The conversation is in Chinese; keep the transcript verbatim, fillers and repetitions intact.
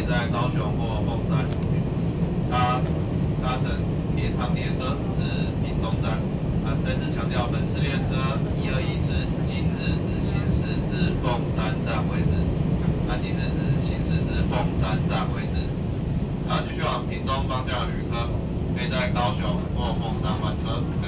以在高雄或凤山搭搭乘别趟列车至屏东站。啊，再次强调，本次列车一二一次今日只行驶至凤山站为止。那今日只行驶至凤山站为止。然后继续往屏东方向的旅客，可以在高雄或凤山换车。